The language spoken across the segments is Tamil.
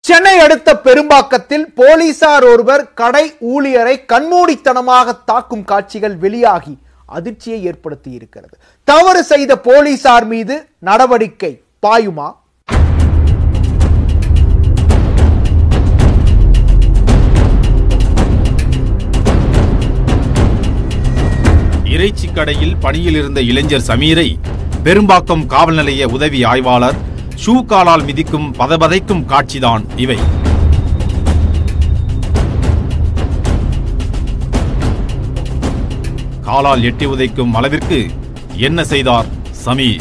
சென்னை அடுத்த பெரும்பாக்கத்தில் போலீசார் ஒருவர் கடை ஊழியரை கண்மூடித்தனமாக தாக்கும் காட்சிகள் வெளியாகி அதிர்ச்சியை ஏற்படுத்தி இருக்கிறது. தவறு செய்த போலீசார் மீது நடவடிக்கை பாயுமா? இறைச்சி கடையில் பணியில் இருந்த இளைஞர் சமீரை பெரும்பாக்கம் காவல் நிலைய உதவி ஆய்வாளர் ஷூ காலால் மிதிக்கும் பதபதைக்கும் காட்சிதான் இவை. காலால் எட்டி உதைக்கும் அளவிற்கு என்ன செய்தார் சமீர்?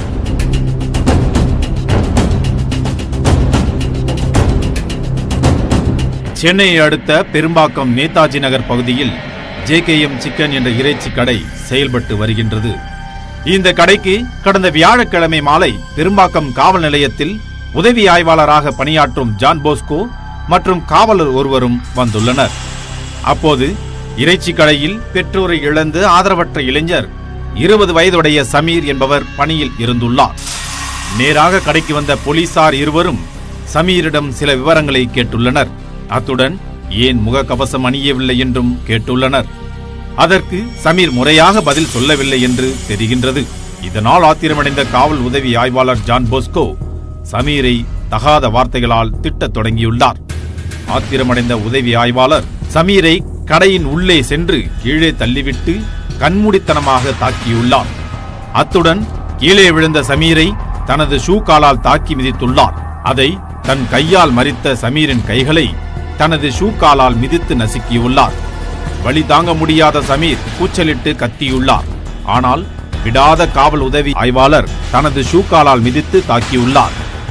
சென்னையை அடுத்த பெரும்பாக்கம் நேதாஜி நகர் பகுதியில் JKM சிக்கன் என்ற இறைச்சி கடை செயல்பட்டு வருகின்றது. இந்த கடைக்கு கடந்த வியாழக்கிழமை மாலை பெரும்பாக்கம் காவல் நிலையத்தில் உதவி ஆய்வாளராக பணியாற்றும் ஜான் போஸ்கோ மற்றும் காவலர் ஒருவரும் வந்துள்ளனர். அப்போது இறைச்சி கடையில் பெற்றோரை இழந்து ஆதரவற்ற இளைஞர் 20 வயதுடைய சமீர் என்பவர் பணியில் இருந்துள்ளார். நேராக கடைக்கு வந்த போலீசார் இருவரும் சமீரிடம் சில விவரங்களை கேட்டுள்ளனர். அத்துடன் ஏன் முகக்கவசம் அணியவில்லை என்றும் கேட்டுள்ளனர். அதற்கு சமீர் முறையாக பதில் சொல்லவில்லை என்று தெரிகின்றது. இதனால் ஆத்திரமடைந்த காவல் உதவி ஆய்வாளர் ஜான் போஸ்கோ சமீரை தகாத வார்த்தைகளால் திட்டத் தொடங்கியுள்ளார். ஆத்திரமடைந்த உதவி ஆய்வாளர் சமீரை கடையின் உள்ளே சென்று கீழே தள்ளிவிட்டு கண்மூடித்தனமாக தாக்கியுள்ளார். அத்துடன் கீழே விழுந்த சமீரை தனது ஷூ காலால் தாக்கி மிதித்துள்ளார். அதை தன் கையால் மறித்த சமீரின் கைகளை தனது ஷூ காலால் மிதித்து நசுக்கியுள்ளார். வலி தாங்க முடியாத சமீர் கூச்சலிட்டு கத்தியுள்ளார். ஆனால் விடாத காவல் உதவி ஆய்வாளர் தனது ஷூ காலால் மிதித்து தாக்கியுள்ளார்.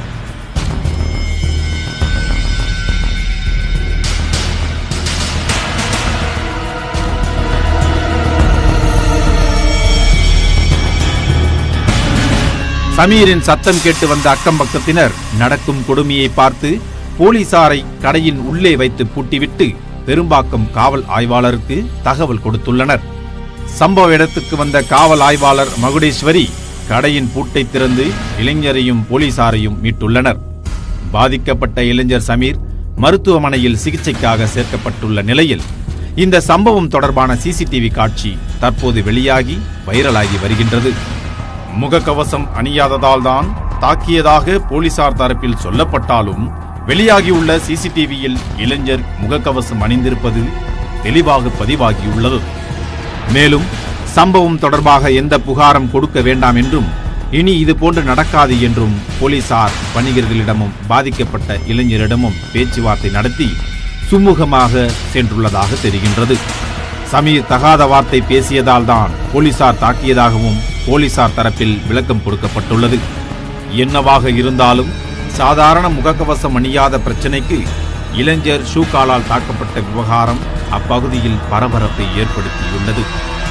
சமீரின் சத்தம் கேட்டு வந்த அக்கம் பக்கத்தினர் நடக்கும் கொடுமையை பார்த்து போலீசாரை கடையின் உள்ளே வைத்து பூட்டிவிட்டு பெரும்பாக்கம் காவல் ஆய்வாளருக்கு தகவல் கொடுத்துள்ளனர். சம்பவ இடத்துக்கு வந்த காவல் ஆய்வாளர் மகுடேஸ்வரி கடையின் பூட்டை திறந்து இளைஞரையும் போலீசாரையும் மீட்டுள்ளனர். பாதிக்கப்பட்ட இளைஞர் சமீர் மருத்துவமனையில் சிகிச்சைக்காக சேர்க்கப்பட்டுள்ள நிலையில் இந்த சம்பவம் தொடர்பான CCTV காட்சி தற்போது வெளியாகி வைரலாகி வருகின்றது. முகக்கவசம் அணியாததால் தான் தாக்கியதாக போலீசார் தரப்பில் சொல்லப்பட்டாலும் வெளியாகியுள்ள CCTVயில் இளைஞர் முகக்கவசம் அணிந்திருப்பது தெளிவாக பதிவாகியுள்ளது. மேலும் சம்பவம் தொடர்பாக எந்த புகாரும் கொடுக்க வேண்டாம் என்றும் இனி இது போன்று நடக்காது என்றும் போலீசார் வணிகர்களிடமும் பாதிக்கப்பட்ட இளைஞரிடமும் பேச்சுவார்த்தை நடத்தி சுமூகமாக சென்றுள்ளதாக தெரிகின்றது. சமீர் தகாத வார்த்தை பேசியதால் தான் போலீசார் தாக்கியதாகவும் போலீசார் தரப்பில் விளக்கம் கொடுக்கப்பட்டுள்ளது. என்னவாக இருந்தாலும் சாதாரண முகக்கவசம் அணியாத பிரச்சனைக்கு இளைஞர் ஷூ காலால் தாக்கப்பட்ட விவகாரம் அப்பகுதியில் பரபரப்பை ஏற்படுத்தியுள்ளது.